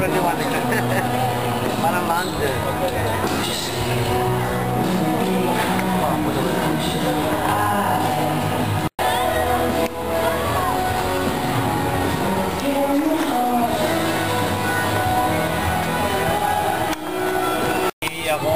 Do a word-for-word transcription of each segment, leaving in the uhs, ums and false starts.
Parang liwanag ka. Parang land. Ako.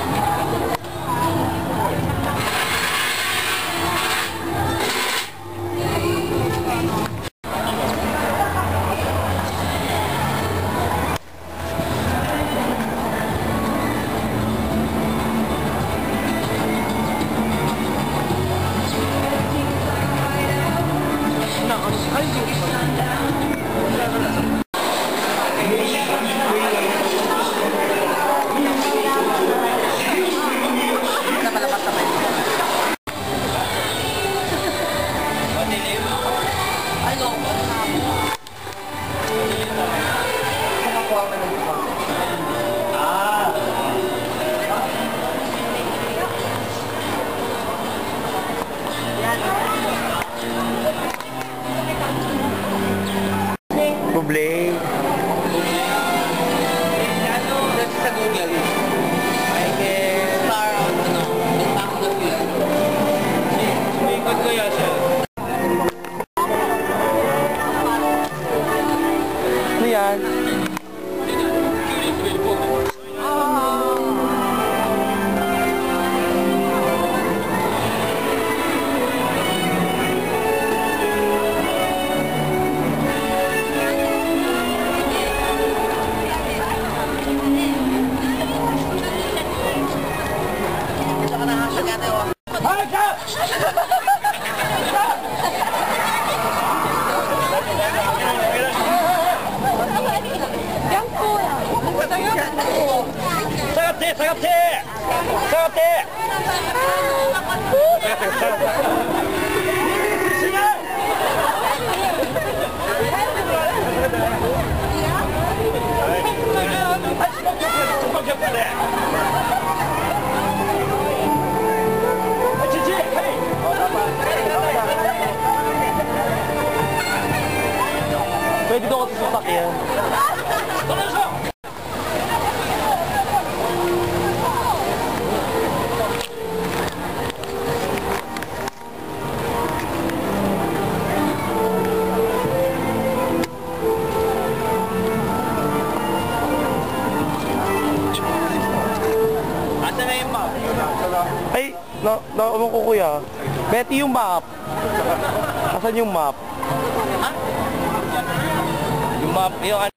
Bublé. That's sa Google. I guess. Star, ano, impact na yun. Sumikot kaya siya. Ano yan? Sagap te! Sagap te! Pwede daw ako susak yan. Ay, na, na, ano ko kuya? Betty yung map. Asan yung map? Ha? Yung map, yung